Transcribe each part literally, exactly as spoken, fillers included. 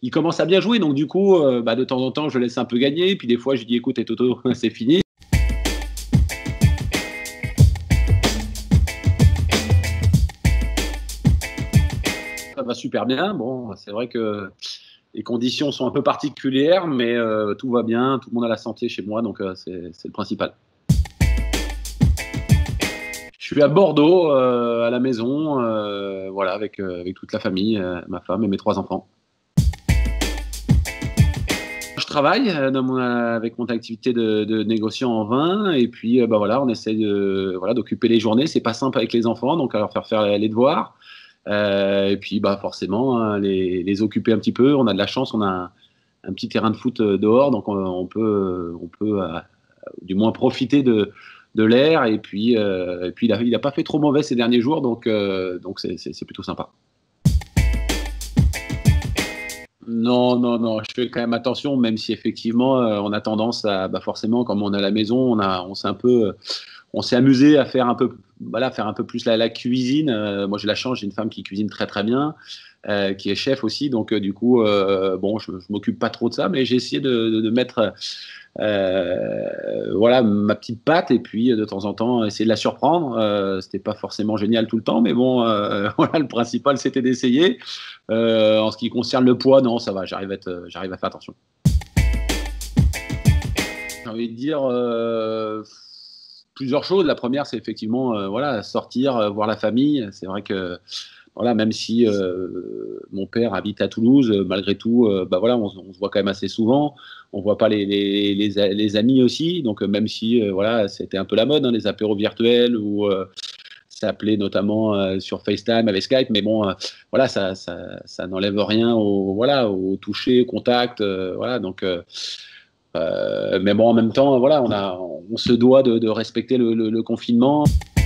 il commence à bien jouer, donc du coup, euh, bah, de temps en temps, je le laisse un peu gagner, puis des fois, je lui dis, écoute, et Toto, c'est fini. Ça va super bien. Bon, c'est vrai que les conditions sont un peu particulières, mais euh, tout va bien, tout le monde a la santé chez moi, donc euh, c'est le principal. Je suis à Bordeaux, euh, à la maison, euh, voilà, avec, euh, avec toute la famille, euh, ma femme et mes trois enfants. Je travaille euh, dans mon, avec mon activité de, de négociant en vin, et puis euh, bah, voilà, on essaie de, voilà, d'occuper les journées. C'est pas simple avec les enfants, donc à leur faire faire les devoirs. Euh, et puis bah, forcément, hein, les, les occuper un petit peu. On a de la chance, on a un, un petit terrain de foot dehors, donc on, on peut, on peut euh, du moins profiter de, de l'air. Et puis, euh, et puis il n'a pas fait trop mauvais ces derniers jours, donc euh, donc c'est plutôt sympa. Non, non, non, je fais quand même attention, même si effectivement euh, on a tendance à, bah forcément, comme on est à la maison, on a, on s'est un peu, on s'est amusé à faire un peu, voilà, faire un peu plus la, la cuisine. Euh, moi, j'ai la chance, j'ai une femme qui cuisine très très bien, euh, qui est chef aussi, donc euh, du coup, euh, bon, je, je m'occupe pas trop de ça, mais j'ai essayé de, de, de mettre, euh, voilà, ma petite patte, et puis de temps en temps essayer de la surprendre. Euh, c'était pas forcément génial tout le temps, mais bon, euh, voilà, le principal c'était d'essayer. Euh, en ce qui concerne le poids, non, ça va, j'arrive à, être, j'arrive à faire attention. J'ai envie de dire euh, plusieurs choses. La première, c'est effectivement euh, voilà, sortir, euh, voir la famille. C'est vrai que voilà, même si euh, mon père habite à Toulouse, euh, malgré tout, euh, bah voilà, on, on se voit quand même assez souvent. On voit pas les, les, les, les amis aussi. Donc euh, même si euh, voilà, c'était un peu la mode, hein, les apéros virtuels ou euh, s'appeler notamment euh, sur FaceTime avec Skype, mais bon, euh, voilà, ça, ça, ça n'enlève rien au, voilà, au toucher, au contact, euh, voilà, donc, euh, euh, mais bon, en même temps, voilà, on, a, on se doit de, de respecter le, le, le confinement.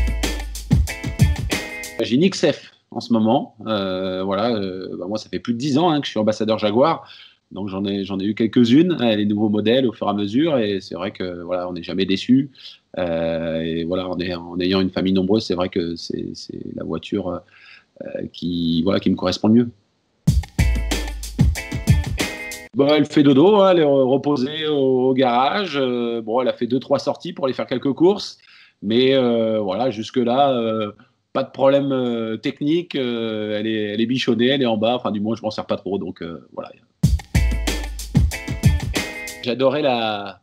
J'ai une X F en ce moment, euh, voilà, euh, bah moi, ça fait plus de dix ans hein, que je suis ambassadeur Jaguar. Donc j'en ai, j'en ai eu quelques-unes, hein, les nouveaux modèles au fur et à mesure, et c'est vrai que voilà, on n'est jamais déçu. Euh, et voilà, en, est, en ayant une famille nombreuse, c'est vrai que c'est la voiture euh, qui, voilà, qui me correspond le mieux. Bon, elle fait dodo, hein, elle est reposée au, au garage. Euh, bon, elle a fait deux trois sorties pour aller faire quelques courses, mais euh, voilà, jusque là, euh, pas de problème euh, technique. Euh, elle est, elle est bichonnée, elle est en bas. Enfin, du moins, je m'en sers pas trop, donc euh, voilà. J'adorais la,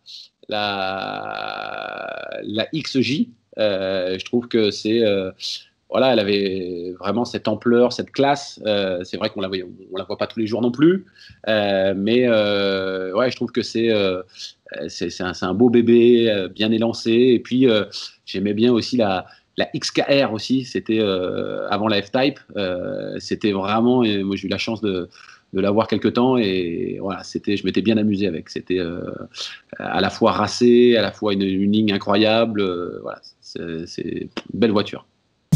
la, la X J. Euh, je trouve que c'est, euh, voilà, elle avait vraiment cette ampleur, cette classe. Euh, c'est vrai qu'on la, on la voit pas tous les jours non plus, euh, mais euh, ouais, je trouve que c'est, euh, c'est un, un beau bébé, euh, bien élancé. Et puis euh, j'aimais bien aussi la, la X K R aussi. C'était euh, avant la F-Type. Euh, c'était vraiment, et moi j'ai eu la chance de de l'avoir quelque temps et voilà, c'était, je m'étais bien amusé avec. C'était euh, à la fois racé, à la fois une, une ligne incroyable. Euh, voilà, c'est une belle voiture.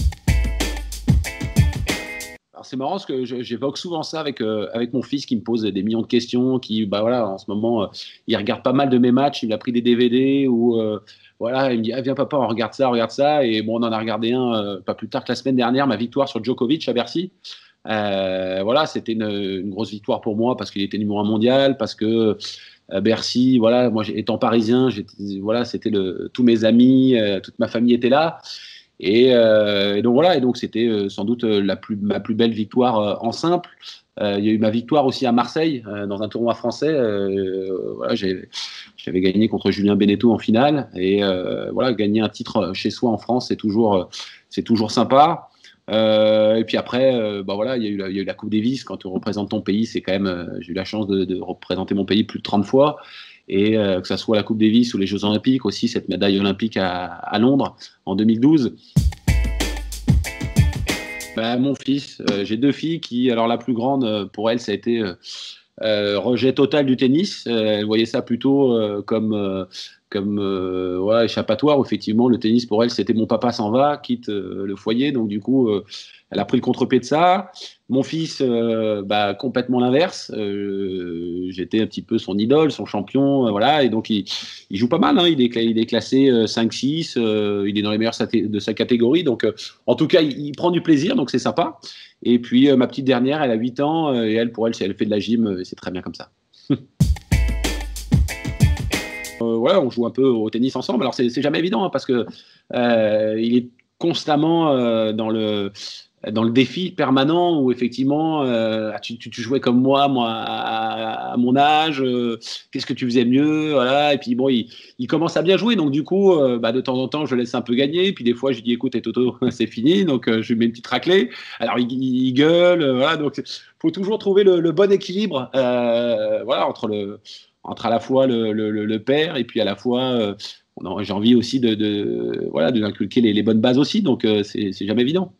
C'est marrant parce que j'évoque souvent ça avec, euh, avec mon fils qui me pose des millions de questions, qui, bah voilà, en ce moment, euh, il regarde pas mal de mes matchs, il a pris des D V D ou euh, voilà, il me dit ah, viens papa, on regarde ça, regarde ça. Et bon, on en a regardé un euh, pas plus tard que la semaine dernière, ma victoire sur Djokovic à Bercy. Euh, voilà, c'était une, une grosse victoire pour moi parce qu'il était numéro un mondial, parce que euh, Bercy, voilà, moi étant parisien, voilà, c'était le, tous mes amis, euh, toute ma famille était là. Et, euh, et donc voilà, et donc c'était euh, sans doute euh, la plus, ma plus belle victoire euh, en simple. Euh, il y a eu ma victoire aussi à Marseille euh, dans un tournoi français. Euh, voilà, j'avais gagné contre Julien Beneteau en finale. Et euh, voilà, gagner un titre chez soi en France, c'est toujours, c'est toujours sympa. Euh, et puis après, euh, bah voilà, il y, a eu la, il y a eu la Coupe Davis. Quand tu représentes ton pays, c'est quand même. Euh, j'ai eu la chance de, de représenter mon pays plus de trente fois. Et euh, que ça soit la Coupe Davis ou les Jeux Olympiques, aussi cette médaille olympique à, à Londres en deux mille douze. Ben, mon fils, euh, j'ai deux filles qui, alors la plus grande, pour elle, ça a été euh, euh, rejet total du tennis. Euh, elle voyait ça plutôt euh, comme, euh, comme euh, ouais, échappatoire. Effectivement, le tennis, pour elle, c'était mon papa s'en va, quitte euh, le foyer. Donc, du coup, euh, elle a pris le contre-pied de ça. Mon fils, euh, bah, complètement l'inverse. Euh, J'étais un petit peu son idole, son champion. Euh, voilà. Et donc, il, il joue pas mal. Hein. Il, est, il est classé euh, cinq six. Euh, il est dans les meilleurs de sa catégorie. Donc, euh, en tout cas, il, il prend du plaisir. Donc, c'est sympa. Et puis euh, ma petite dernière, elle a huit ans, euh, et elle, pour elle, elle fait de la gym, euh, c'est très bien comme ça. Euh, voilà, on joue un peu au tennis ensemble. Alors, c'est jamais évident hein, parce que euh, il est constamment euh, dans le dans le défi permanent où effectivement euh, tu, tu, tu, jouais comme moi, moi à, à mon âge, euh, qu'est-ce que tu faisais mieux, voilà. Et puis bon, il, il commence à bien jouer, donc du coup, euh, bah, de temps en temps, je le laisse un peu gagner. Puis des fois, je lui dis, écoute, et Toto, c'est fini, donc euh, je lui mets une petite raclée. Alors il, il gueule, euh, voilà. Donc faut toujours trouver le, le bon équilibre, euh, voilà, entre le entre à la fois le, le, le père et puis à la fois euh, j'ai envie aussi de, de voilà de inculquer les, les bonnes bases aussi, donc euh, c'est jamais évident.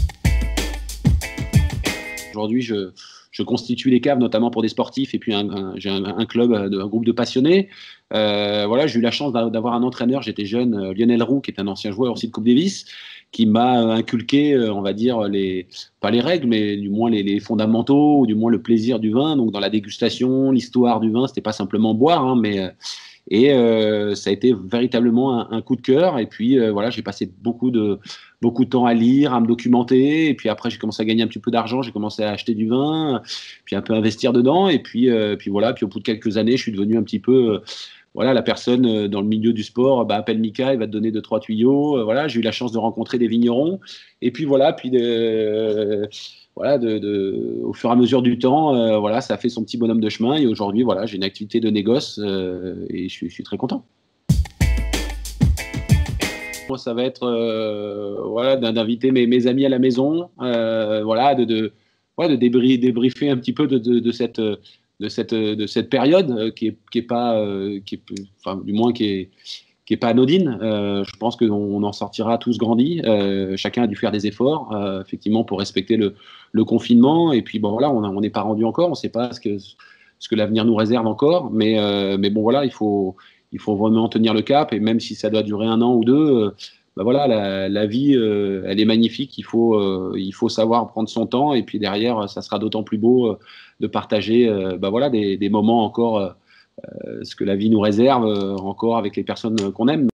Aujourd'hui, je, je constitue les caves, notamment pour des sportifs, et puis j'ai un, un club, un groupe de passionnés. Euh, voilà, j'ai eu la chance d'avoir un entraîneur, j'étais jeune, Lionel Roux, qui est un ancien joueur aussi de Coupe Davis, qui m'a inculqué, on va dire, les, pas les règles, mais du moins les, les fondamentaux, ou du moins le plaisir du vin. Donc dans la dégustation, l'histoire du vin, c'était pas simplement boire, hein, mais et euh, ça a été véritablement un, un coup de cœur. Et puis euh, voilà, j'ai passé beaucoup de beaucoup de temps à lire, à me documenter. Et puis après, j'ai commencé à gagner un petit peu d'argent. J'ai commencé à acheter du vin, puis un peu investir dedans. Et puis euh, puis voilà. Puis au bout de quelques années, je suis devenu un petit peu euh, voilà, la personne euh, dans le milieu du sport. Bah, appelle Mika, il va te donner deux trois tuyaux. Euh, voilà, j'ai eu la chance de rencontrer des vignerons. Et puis voilà, puis de, euh, voilà, de, de, au fur et à mesure du temps, euh, voilà, ça a fait son petit bonhomme de chemin. Et aujourd'hui, voilà, j'ai une activité de négoce euh, et je suis, je suis très content. Moi, ça va être euh, voilà, d'inviter mes, mes amis à la maison, euh, voilà, de, de, ouais, de débrie, débriefer un petit peu de, de, de, cette, de, cette, de cette période euh, qui est, qui est pas, euh, qui est, enfin, du moins qui est, qui est pas anodine. Euh, je pense qu'on en sortira tous grandis. Euh, chacun a dû faire des efforts, euh, effectivement, pour respecter le, le confinement. Et puis, bon, voilà, on n'est pas rendu encore. On ne sait pas ce que, ce que l'avenir nous réserve encore. Mais, euh, mais bon, voilà, il faut, il faut vraiment tenir le cap. Et même si ça doit durer un an ou deux, euh, bah voilà, la, la vie, euh, elle est magnifique. Il faut, euh, il faut savoir prendre son temps. Et puis derrière, ça sera d'autant plus beau euh, de partager euh, bah voilà, des, des moments encore. Euh, ce que la vie nous réserve euh, encore avec les personnes qu'on aime.